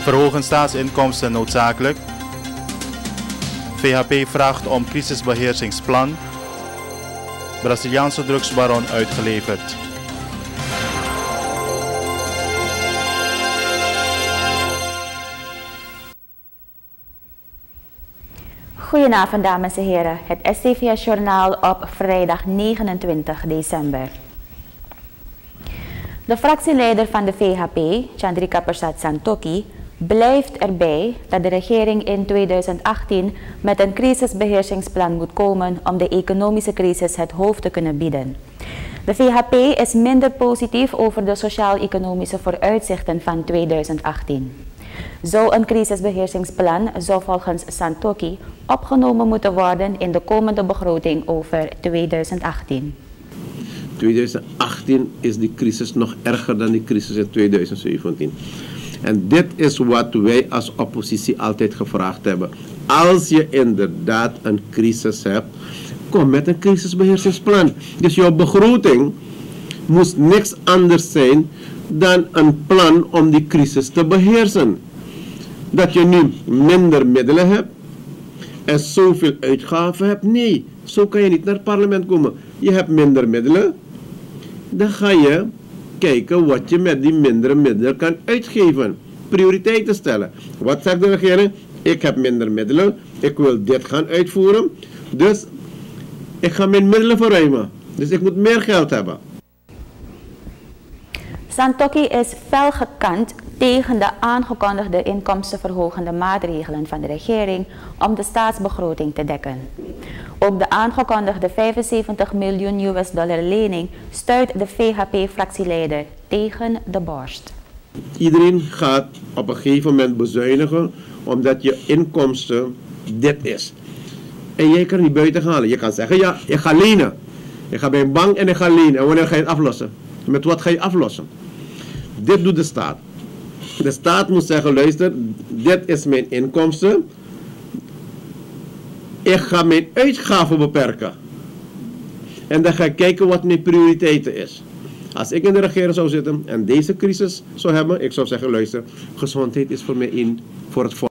Verhogen staatsinkomsten noodzakelijk? VHP vraagt om crisisbeheersingsplan. Braziliaanse drugsbaron uitgeleverd. Goedenavond dames en heren, het STVS-journaal op vrijdag 29 december. De fractieleider van de VHP, Chandrika Persat Santokhi, blijft erbij dat de regering in 2018 met een crisisbeheersingsplan moet komen om de economische crisis het hoofd te kunnen bieden. De VHP is minder positief over de sociaal-economische vooruitzichten van 2018. Zo'n crisisbeheersingsplan zou volgens Santokhi opgenomen moeten worden in de komende begroting over 2018. 2018 is die crisis nog erger dan die crisis in 2017. En dit is wat wij als oppositie altijd gevraagd hebben. Als je inderdaad een crisis hebt, kom met een crisisbeheersingsplan. Dus jouw begroting moest niks anders zijn dan een plan om die crisis te beheersen. Dat je nu minder middelen hebt en zoveel uitgaven hebt. Nee, zo kan je niet naar het parlement komen. Je hebt minder middelen, dan ga je kijken wat je met die mindere middelen kan uitgeven. Prioriteiten stellen. Wat zegt de regering? Ik heb minder middelen, ik wil dit gaan uitvoeren, dus ik ga mijn middelen verruimen. Dus ik moet meer geld hebben. Santokhi is fel gekant tegen de aangekondigde inkomstenverhogende maatregelen van de regering om de staatsbegroting te dekken. Ook de aangekondigde 75 miljoen US dollar lening stuit de VHP-fractieleider tegen de borst. Iedereen gaat op een gegeven moment bezuinigen omdat je inkomsten dit is. En jij kan er niet buiten halen. Je kan zeggen, ja, ik ga lenen. Ik ga bij een bank en ik ga lenen. En wanneer ga je het aflossen? Met wat ga je aflossen? Dit doet de staat. De staat moet zeggen, luister, dit is mijn inkomsten. Ik ga mijn uitgaven beperken. En dan ga ik kijken wat mijn prioriteiten is. Als ik in de regering zou zitten en deze crisis zou hebben, ik zou zeggen, luister, gezondheid is voor mij voor het volk.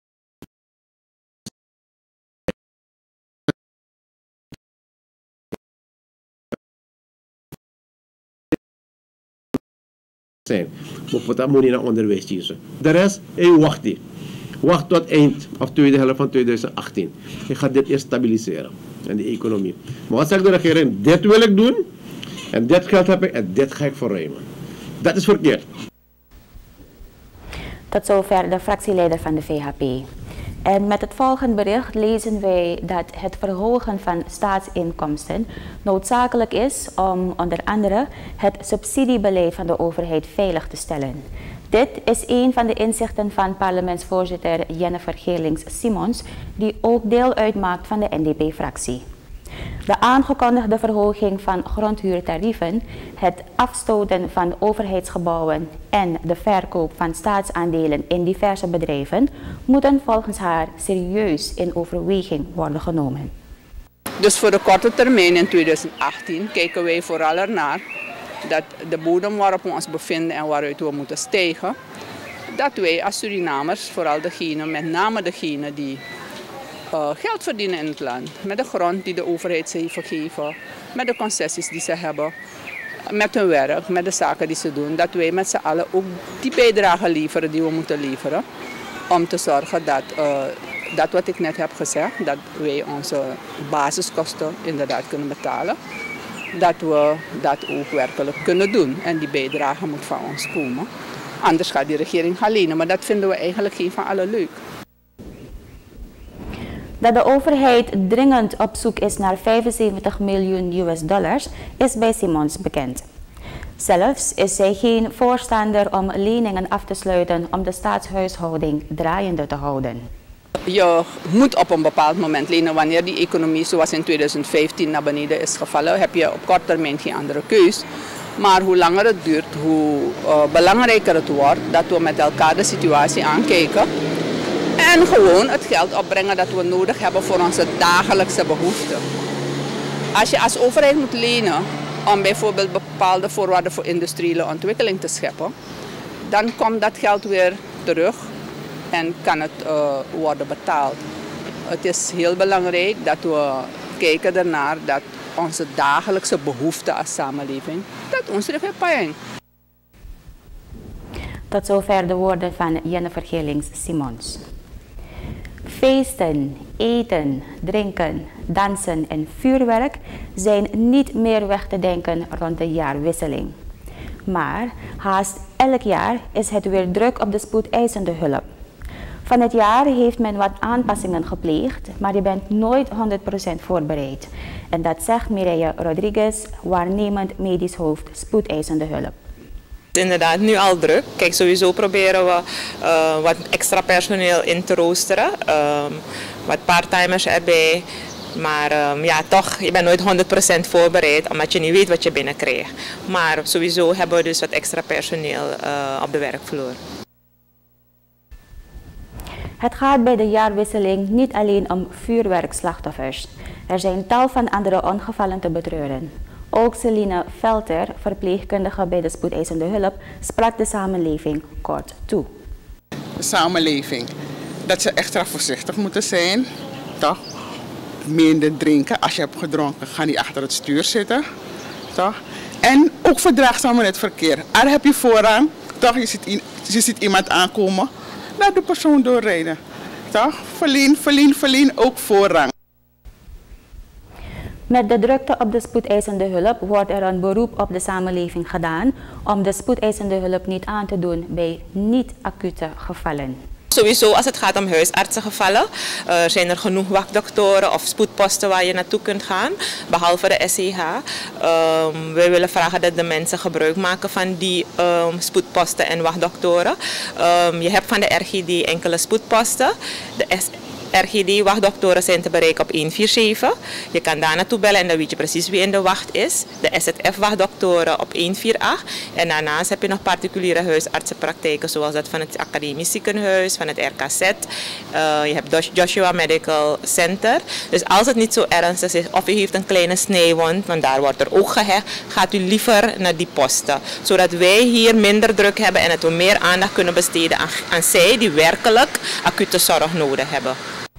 Dat moet je naar onderwijs kiezen. De rest, wacht die. Wacht tot eind of tweede helft van 2018. Ik ga dit eerst stabiliseren. En de economie. Maar wat zegt de regering? Dit wil ik doen. En dit geld heb ik en dit ga ik verruimen. Dat is verkeerd. Tot zover de fractieleider van de VHP. En met het volgende bericht lezen wij dat het verhogen van staatsinkomsten noodzakelijk is om onder andere het subsidiebeleid van de overheid veilig te stellen. Dit is een van de inzichten van parlementsvoorzitter Jennifer Geerlings-Simons, die ook deel uitmaakt van de NDP-fractie. De aangekondigde verhoging van grondhuurtarieven, het afstoten van overheidsgebouwen en de verkoop van staatsaandelen in diverse bedrijven moeten volgens haar serieus in overweging worden genomen. Dus voor de korte termijn in 2018 kijken wij vooral ernaar dat de bodem waarop we ons bevinden en waaruit we moeten stijgen, dat wij als Surinamers, vooral degenen, met name degenen die geld verdienen in het land, met de grond die de overheid ze heeft gegeven, met de concessies die ze hebben, met hun werk, met de zaken die ze doen, dat wij met z'n allen ook die bijdrage leveren die we moeten leveren, om te zorgen dat wat ik net heb gezegd, dat wij onze basiskosten inderdaad kunnen betalen, dat we dat ook werkelijk kunnen doen. En die bijdrage moet van ons komen. Anders gaat die regering gaan lenen, maar dat vinden we eigenlijk geen van allen leuk. Dat de overheid dringend op zoek is naar 75 miljoen US dollars is bij Simons bekend. Zelfs is zij geen voorstander om leningen af te sluiten om de staatshuishouding draaiende te houden. Je moet op een bepaald moment lenen wanneer die economie zoals in 2015 naar beneden is gevallen. Heb je op korte termijn geen andere keus. Maar hoe langer het duurt, hoe belangrijker het wordt dat we met elkaar de situatie aankijken. En gewoon het geld opbrengen dat we nodig hebben voor onze dagelijkse behoeften. Als je als overheid moet lenen om bijvoorbeeld bepaalde voorwaarden voor industriële ontwikkeling te scheppen, dan komt dat geld weer terug en kan het worden betaald. Het is heel belangrijk dat we kijken ernaar dat onze dagelijkse behoeften als samenleving, dat ons er hebben. Tot zover de woorden van Jennifer Geerlings-Simons. Feesten, eten, drinken, dansen en vuurwerk zijn niet meer weg te denken rond de jaarwisseling. Maar haast elk jaar is het weer druk op de spoedeisende hulp. Van het jaar heeft men wat aanpassingen gepleegd, maar je bent nooit 100% voorbereid. En dat zegt Mireille Rodriguez, waarnemend medisch hoofd spoedeisende hulp. Het is inderdaad nu al druk. Kijk, sowieso proberen we wat extra personeel in te roosteren. Wat parttimers erbij. Maar ja, toch, je bent nooit 100% voorbereid omdat je niet weet wat je binnenkrijgt. Maar sowieso hebben we dus wat extra personeel op de werkvloer. Het gaat bij de jaarwisseling niet alleen om vuurwerkslachtoffers. Er zijn tal van andere ongevallen te betreuren. Ook Celine Velter, verpleegkundige bij de spoedeisende hulp, sprak de samenleving kort toe. De samenleving, dat ze extra voorzichtig moeten zijn, toch? Minder drinken. Als je hebt gedronken, ga niet achter het stuur zitten, toch? En ook verdraagzaam met het verkeer. Daar heb je voorrang, toch? Je ziet iemand aankomen, laat de persoon doorrijden, toch? Verleen ook voorrang. Met de drukte op de spoedeisende hulp wordt er een beroep op de samenleving gedaan om de spoedeisende hulp niet aan te doen bij niet-acute gevallen. Sowieso als het gaat om huisartsengevallen zijn er genoeg wachtdoktoren of spoedposten waar je naartoe kunt gaan, behalve de SCH. Wij willen vragen dat de mensen gebruik maken van die spoedposten en wachtdoktoren. Je hebt van de RGD enkele spoedposten. De RGD-wachtdoktoren zijn te bereiken op 147. Je kan daar naartoe bellen en dan weet je precies wie in de wacht is. De SZF-wachtdoktoren op 148. En daarnaast heb je nog particuliere huisartsenpraktijken zoals dat van het Academisch Ziekenhuis, van het RKZ. Je hebt Joshua Medical Center. Dus als het niet zo ernstig is of u heeft een kleine snijwond, want daar wordt er ook gehecht, gaat u liever naar die posten. Zodat wij hier minder druk hebben en dat we meer aandacht kunnen besteden aan zij die werkelijk acute zorg nodig hebben.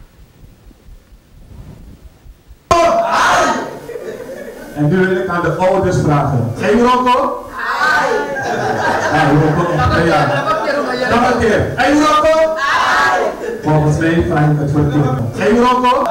En nu wil ik aan de ouders vragen. Geen Rocco? Ja, Rocco. Ja. Nog een keer. Geen Rocco? Volgens mij vraag ik het voor tien. Geen Rocco?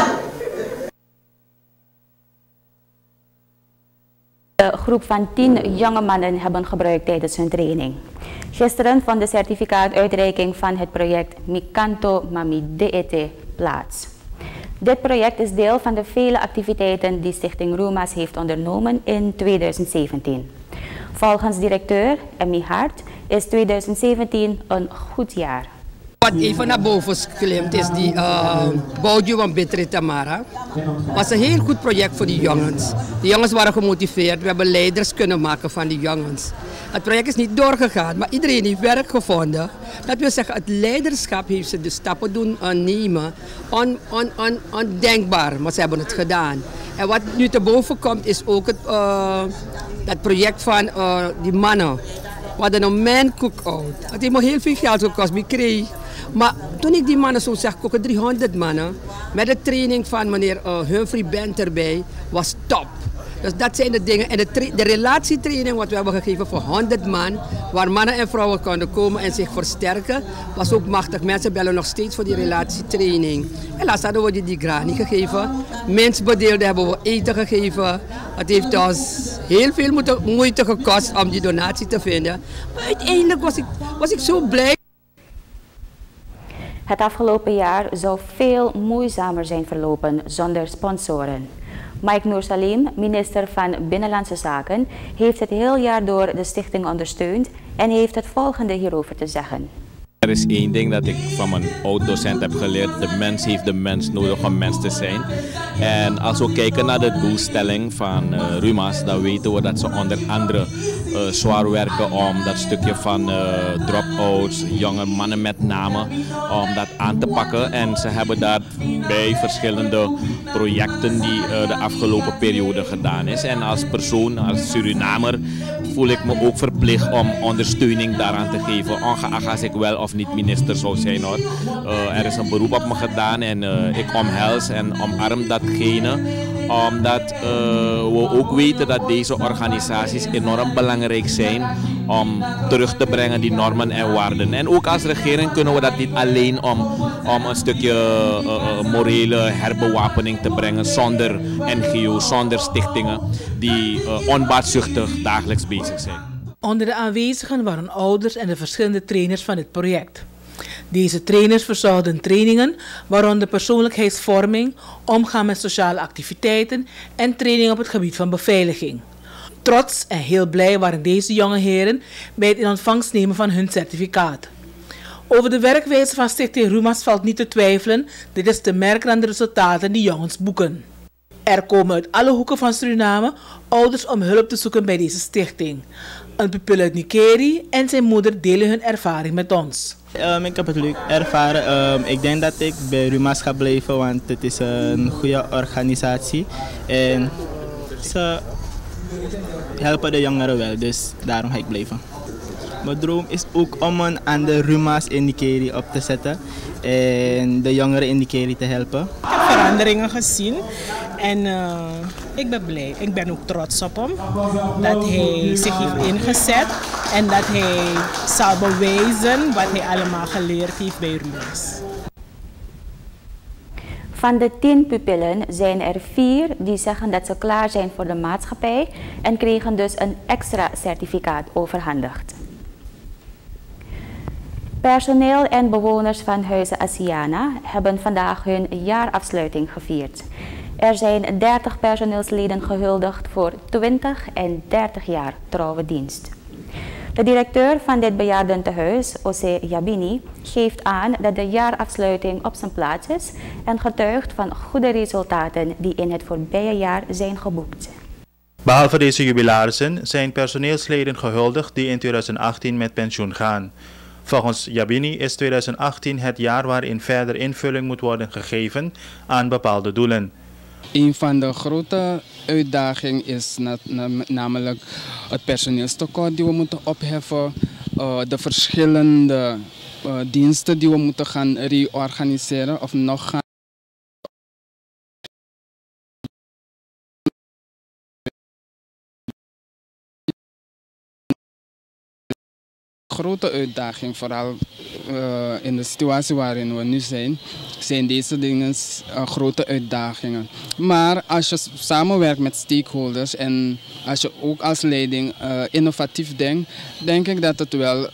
De groep van 10 jonge mannen hebben gebruikt tijdens hun training. Gisteren vond de certificaatuitreiking van het project Mikanto Mami Deete plaats. Dit project is deel van de vele activiteiten die Stichting Rumas heeft ondernomen in 2017. Volgens directeur Emmy Hart is 2017 een goed jaar. Wat even naar boven klimt is die Bouwtje van Bittere Tamara. Het was een heel goed project voor die jongens. De jongens waren gemotiveerd. We hebben leiders kunnen maken van die jongens. Het project is niet doorgegaan, maar iedereen heeft werk gevonden. Dat wil zeggen, het leiderschap heeft ze de stappen doen nemen. Ondenkbaar, maar ze hebben het gedaan. En wat nu te boven komt is ook dat project van die mannen. We hadden een man cook-out. Het heeft me heel veel geld gekost, ik kreeg. Maar toen ik die mannen zo zag koken, 300 mannen, met de training van meneer Humphrey Bent erbij, was top. Dus dat zijn de dingen. En de relatietraining wat we hebben gegeven voor 100 man, waar mannen en vrouwen konden komen en zich versterken, was ook machtig. Mensen bellen nog steeds voor die relatietraining. En laatst hadden we die grani gegeven. Mensbedeelden hebben we eten gegeven. Het heeft ons heel veel moeite gekost om die donatie te vinden. Maar uiteindelijk was ik zo blij. Het afgelopen jaar zou veel moeizamer zijn verlopen zonder sponsoren. Mike Noor Salim, minister van Binnenlandse Zaken, heeft het heel jaar door de stichting ondersteund en heeft het volgende hierover te zeggen. Er is één ding dat ik van mijn oud-docent heb geleerd. De mens heeft de mens nodig om mens te zijn. En als we kijken naar de doelstelling van Rumas, dan weten we dat ze onder andere zwaar werken om dat stukje van drop-outs, jonge mannen met name, om dat aan te pakken. En ze hebben daarbij verschillende projecten die de afgelopen periode gedaan is. En als persoon, als Surinamer, voel ik me ook verplicht om ondersteuning daaraan te geven, ongeacht als ik wel of niet minister zou zijn, hoor. Er is een beroep op me gedaan en ik omhels en omarm datgene, omdat we ook weten dat deze organisaties enorm belangrijk zijn om terug te brengen die normen en waarden. En ook als regering kunnen we dat niet alleen om een stukje morele herbewapening te brengen zonder NGO's, zonder stichtingen die onbaatzuchtig dagelijks bezig zijn. Onder de aanwezigen waren ouders en de verschillende trainers van dit project. Deze trainers verzorgden trainingen, waaronder persoonlijkheidsvorming, omgaan met sociale activiteiten en training op het gebied van beveiliging. Trots en heel blij waren deze jonge heren bij het in ontvangst nemen van hun certificaat. Over de werkwijze van Stichting Rumas valt niet te twijfelen. Dit is te merken aan de resultaten die jongens boeken. Er komen uit alle hoeken van Suriname ouders om hulp te zoeken bij deze stichting. Een pupil uit Nikeri en zijn moeder delen hun ervaring met ons. Ik heb het leuk ervaren. Ik denk dat ik bij Rumas ga blijven, want het is een goede organisatie. En ze helpen de jongeren wel, dus daarom ga ik blijven. Mijn droom is ook om een andere Rumas in Nikeri op te zetten en de jongeren in Nikeri te helpen. Ik heb veranderingen gezien en ik ben blij. Ik ben ook trots op hem dat hij zich heeft ingezet en dat hij zal bewijzen wat hij allemaal geleerd heeft bij Rumas. Van de 10 pupillen zijn er 4 die zeggen dat ze klaar zijn voor de maatschappij en kregen dus een extra certificaat overhandigd. Personeel en bewoners van Huizen Asiana hebben vandaag hun jaarafsluiting gevierd. Er zijn 30 personeelsleden gehuldigd voor 20 en 30 jaar trouwe dienst. De directeur van dit bejaardentehuis, Ose Yabini, geeft aan dat de jaarafsluiting op zijn plaats is en getuigt van goede resultaten die in het voorbije jaar zijn geboekt. Behalve deze jubilarissen zijn personeelsleden gehuldigd die in 2018 met pensioen gaan. Volgens Yabini is 2018 het jaar waarin verder invulling moet worden gegeven aan bepaalde doelen. Een van de grote uitdagingen is namelijk het personeelstekort die we moeten opheffen, de verschillende diensten die we moeten gaan reorganiseren of nog gaan. Grote uitdaging, vooral in de situatie waarin we nu zijn deze dingen grote uitdagingen. Maar als je samenwerkt met stakeholders en als je ook als leiding innovatief denkt, denk ik dat het wel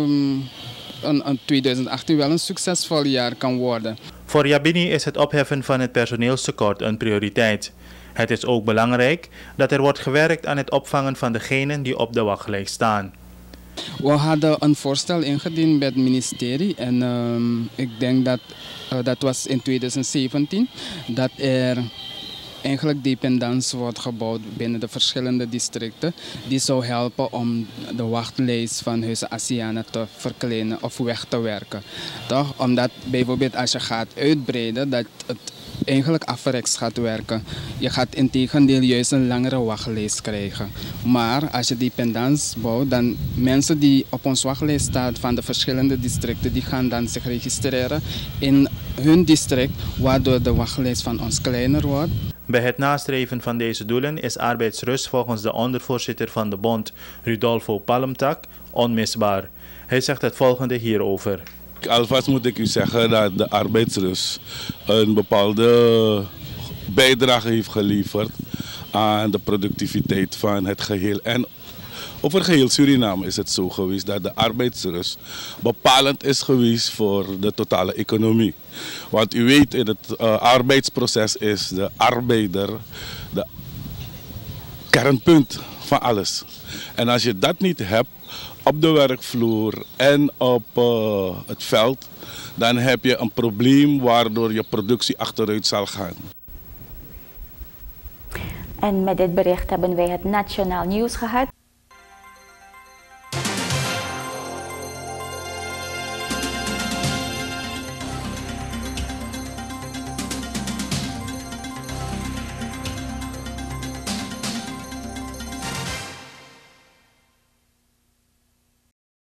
2018 wel een succesvol jaar kan worden. Voor Yabini is het opheffen van het personeelstekort een prioriteit. Het is ook belangrijk dat er wordt gewerkt aan het opvangen van degenen die op de wachtlijst staan. We hadden een voorstel ingediend bij het ministerie en ik denk dat was in 2017 dat er eigenlijk dependance wordt gebouwd binnen de verschillende districten. Die zou helpen om de wachtlijst van Huizen Asiana te verkleinen of weg te werken. Toch? Omdat bijvoorbeeld als je gaat uitbreiden dat het eigenlijk averechts gaat werken. Je gaat integendeel juist een langere wachtlijst krijgen. Maar als je dependance bouwt, dan mensen die op ons wachtlijst staan van de verschillende districten, die gaan dan zich registreren in hun district, waardoor de wachtlijst van ons kleiner wordt. Bij het nastreven van deze doelen is arbeidsrust volgens de ondervoorzitter van de bond, Rudolfo Palmtak, onmisbaar. Hij zegt het volgende hierover. Alvast moet ik u zeggen dat de arbeidsrust een bepaalde bijdrage heeft geleverd aan de productiviteit van het geheel. En over geheel Suriname is het zo geweest dat de arbeidsrust bepalend is geweest voor de totale economie. Want u weet, in het arbeidsproces is de arbeider de kernpunt van alles. En als je dat niet hebt op de werkvloer en op het veld, dan heb je een probleem waardoor je productie achteruit zal gaan. En met dit bericht hebben wij het nationaal nieuws gehad.